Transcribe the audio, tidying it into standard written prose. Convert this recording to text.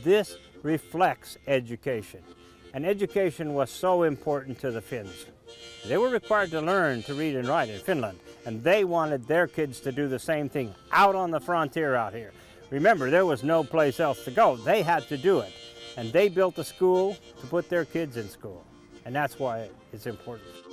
this reflects education. And education was so important to the Finns. They were required to learn to read and write in Finland, and they wanted their kids to do the same thing out on the frontier out here. Remember, there was no place else to go. They had to do it. And they built a school to put their kids in school. And that's why it's important.